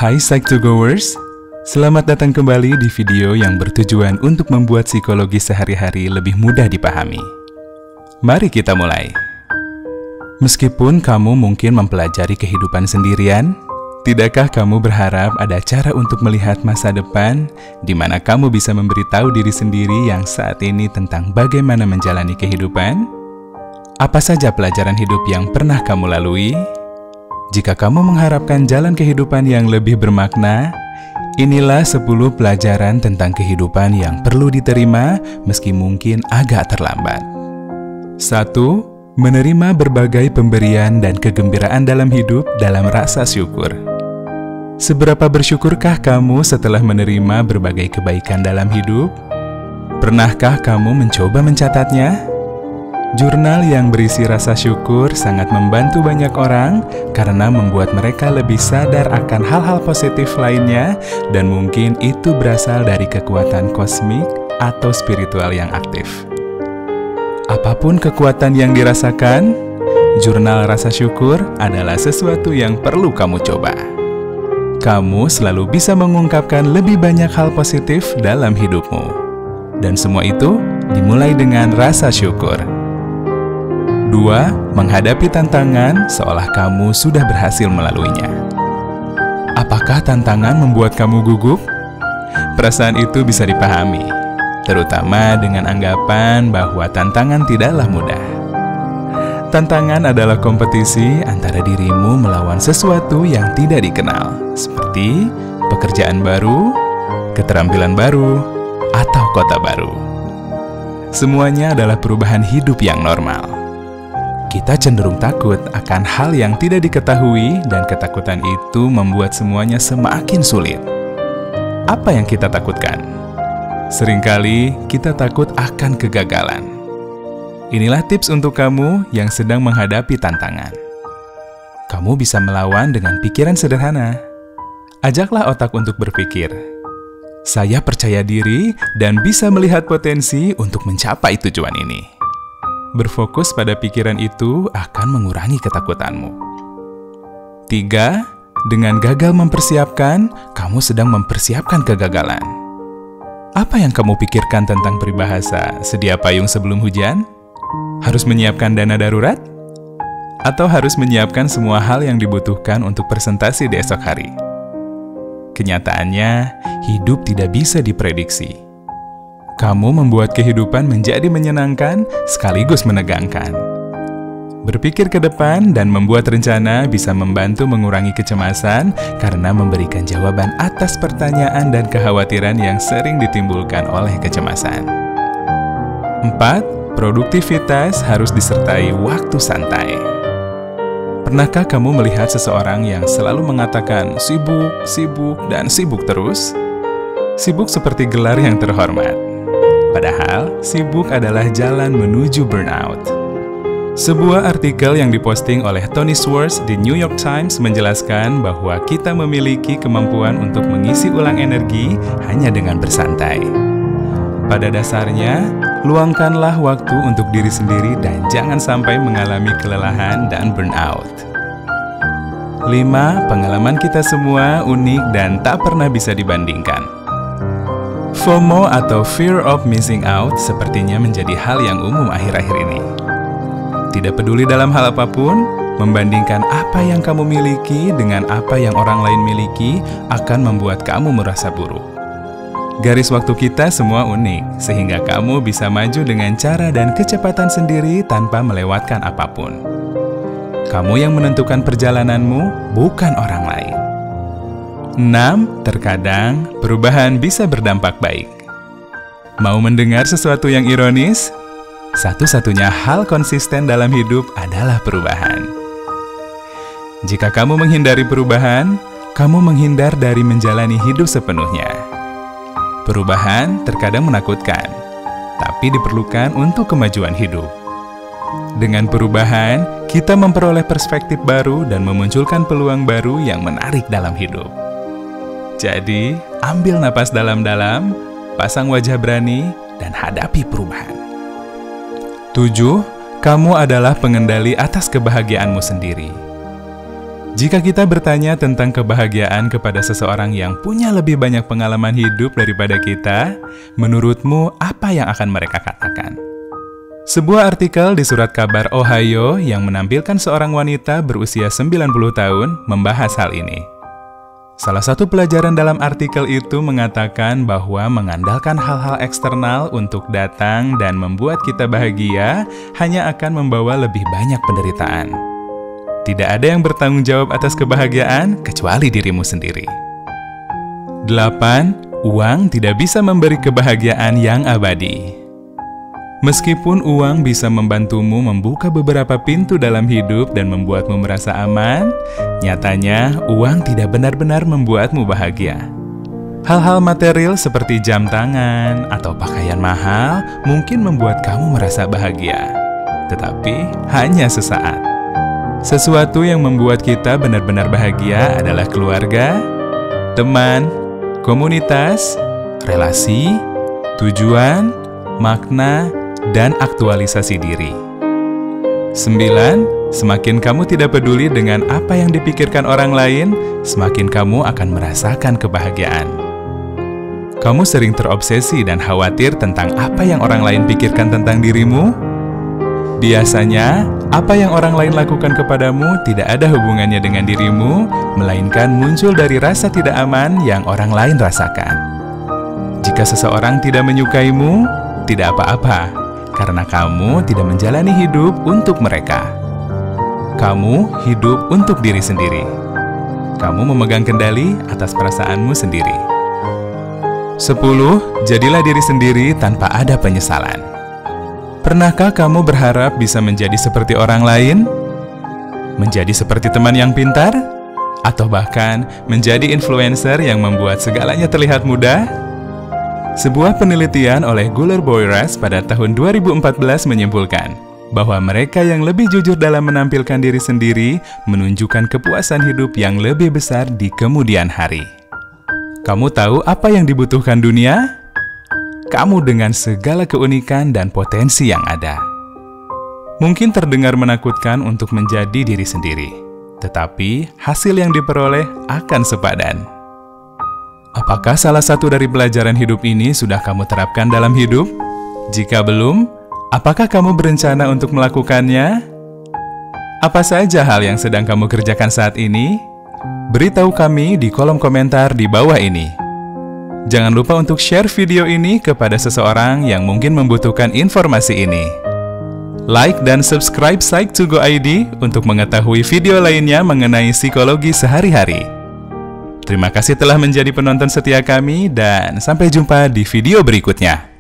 Hai Psych2Goers, selamat datang kembali di video yang bertujuan untuk membuat psikologi sehari-hari lebih mudah dipahami. Mari kita mulai. Meskipun kamu mungkin mempelajari kehidupan sendirian, tidakkah kamu berharap ada cara untuk melihat masa depan di mana kamu bisa memberitahu diri sendiri yang saat ini tentang bagaimana menjalani kehidupan? Apa saja pelajaran hidup yang pernah kamu lalui? Jika kamu mengharapkan jalan kehidupan yang lebih bermakna, inilah 10 pelajaran tentang kehidupan yang perlu diterima meski mungkin agak terlambat. 1. Menerima berbagai pemberian dan kegembiraan dalam hidup dalam rasa syukur. Seberapa bersyukurkah kamu setelah menerima berbagai kebaikan dalam hidup? Pernahkah kamu mencoba mencatatnya? Jurnal yang berisi rasa syukur sangat membantu banyak orang karena membuat mereka lebih sadar akan hal-hal positif lainnya dan mungkin itu berasal dari kekuatan kosmik atau spiritual yang aktif. Apapun kekuatan yang dirasakan, jurnal rasa syukur adalah sesuatu yang perlu kamu coba. Kamu selalu bisa mengungkapkan lebih banyak hal positif dalam hidupmu. Dan semua itu dimulai dengan rasa syukur. 2. Menghadapi tantangan seolah kamu sudah berhasil melaluinya. Apakah tantangan membuat kamu gugup? Perasaan itu bisa dipahami, terutama dengan anggapan bahwa tantangan tidaklah mudah. Tantangan adalah kompetisi antara dirimu melawan sesuatu yang tidak dikenal, seperti pekerjaan baru, keterampilan baru, atau kota baru. Semuanya adalah perubahan hidup yang normal. Kita cenderung takut akan hal yang tidak diketahui dan ketakutan itu membuat semuanya semakin sulit. Apa yang kita takutkan? Seringkali kita takut akan kegagalan. Inilah tips untuk kamu yang sedang menghadapi tantangan. Kamu bisa melawan dengan pikiran sederhana. Ajaklah otak untuk berpikir. Saya percaya diri dan bisa melihat potensi untuk mencapai tujuan ini. Berfokus pada pikiran itu akan mengurangi ketakutanmu. 3. Dengan gagal mempersiapkan, kamu sedang mempersiapkan kegagalan. Apa yang kamu pikirkan tentang peribahasa sedia payung sebelum hujan? Harus menyiapkan dana darurat? Atau harus menyiapkan semua hal yang dibutuhkan untuk presentasi di esok hari? Kenyataannya, hidup tidak bisa diprediksi. Kamu membuat kehidupan menjadi menyenangkan sekaligus menegangkan. Berpikir ke depan dan membuat rencana bisa membantu mengurangi kecemasan karena memberikan jawaban atas pertanyaan dan kekhawatiran yang sering ditimbulkan oleh kecemasan. 4. Produktivitas harus disertai waktu santai. Pernahkah kamu melihat seseorang yang selalu mengatakan sibuk, sibuk, dan sibuk terus? Sibuk seperti gelar yang terhormat. Padahal, sibuk adalah jalan menuju burnout. Sebuah artikel yang diposting oleh Tony Schwartz di New York Times menjelaskan bahwa kita memiliki kemampuan untuk mengisi ulang energi hanya dengan bersantai. Pada dasarnya, luangkanlah waktu untuk diri sendiri dan jangan sampai mengalami kelelahan dan burnout. 5. Pengalaman kita semua unik dan tak pernah bisa dibandingkan. FOMO atau Fear of Missing Out sepertinya menjadi hal yang umum akhir-akhir ini. Tidak peduli dalam hal apapun, membandingkan apa yang kamu miliki dengan apa yang orang lain miliki akan membuat kamu merasa buruk. Garis waktu kita semua unik, sehingga kamu bisa maju dengan cara dan kecepatan sendiri tanpa melewatkan apapun. Kamu yang menentukan perjalananmu, bukan orang lain. 6. Terkadang, perubahan bisa berdampak baik. Mau mendengar sesuatu yang ironis? Satu-satunya hal konsisten dalam hidup adalah perubahan. Jika kamu menghindari perubahan, kamu menghindar dari menjalani hidup sepenuhnya. Perubahan terkadang menakutkan, tapi diperlukan untuk kemajuan hidup. Dengan perubahan, kita memperoleh perspektif baru dan memunculkan peluang baru yang menarik dalam hidup. Jadi, ambil napas dalam-dalam, pasang wajah berani, dan hadapi perubahan. 7. Kamu adalah pengendali atas kebahagiaanmu sendiri. Jika kita bertanya tentang kebahagiaan kepada seseorang yang punya lebih banyak pengalaman hidup daripada kita, menurutmu apa yang akan mereka katakan? Sebuah artikel di surat kabar Ohio yang menampilkan seorang wanita berusia 90 tahun membahas hal ini. Salah satu pelajaran dalam artikel itu mengatakan bahwa mengandalkan hal-hal eksternal untuk datang dan membuat kita bahagia hanya akan membawa lebih banyak penderitaan. Tidak ada yang bertanggung jawab atas kebahagiaan kecuali dirimu sendiri. 8. Uang tidak bisa memberi kebahagiaan yang abadi. Meskipun uang bisa membantumu membuka beberapa pintu dalam hidup dan membuatmu merasa aman, nyatanya uang tidak benar-benar membuatmu bahagia. Hal-hal material seperti jam tangan atau pakaian mahal mungkin membuat kamu merasa bahagia, tetapi hanya sesaat. Sesuatu yang membuat kita benar-benar bahagia adalah keluarga, teman, komunitas, relasi, tujuan, makna, dan aktualisasi diri. 9. Semakin kamu tidak peduli dengan apa yang dipikirkan orang lain, semakin kamu akan merasakan kebahagiaan. Kamu sering terobsesi dan khawatir tentang apa yang orang lain pikirkan tentang dirimu? Biasanya, apa yang orang lain lakukan kepadamu tidak ada hubungannya dengan dirimu, melainkan muncul dari rasa tidak aman yang orang lain rasakan. Jika seseorang tidak menyukaimu, tidak apa-apa, karena kamu tidak menjalani hidup untuk mereka. Kamu hidup untuk diri sendiri. Kamu memegang kendali atas perasaanmu sendiri. 10. Jadilah diri sendiri tanpa ada penyesalan. Pernahkah kamu berharap bisa menjadi seperti orang lain? Menjadi seperti teman yang pintar? Atau bahkan menjadi influencer yang membuat segalanya terlihat mudah? Sebuah penelitian oleh Guler Boyras pada tahun 2014 menyimpulkan bahwa mereka yang lebih jujur dalam menampilkan diri sendiri menunjukkan kepuasan hidup yang lebih besar di kemudian hari. Kamu tahu apa yang dibutuhkan dunia? Kamu dengan segala keunikan dan potensi yang ada. Mungkin terdengar menakutkan untuk menjadi diri sendiri, tetapi hasil yang diperoleh akan sepadan. Apakah salah satu dari pelajaran hidup ini sudah kamu terapkan dalam hidup? Jika belum, apakah kamu berencana untuk melakukannya? Apa saja hal yang sedang kamu kerjakan saat ini? Beritahu kami di kolom komentar di bawah ini. Jangan lupa untuk share video ini kepada seseorang yang mungkin membutuhkan informasi ini. Like dan subscribe Psych2Go ID untuk mengetahui video lainnya mengenai psikologi sehari-hari. Terima kasih telah menjadi penonton setia kami dan sampai jumpa di video berikutnya.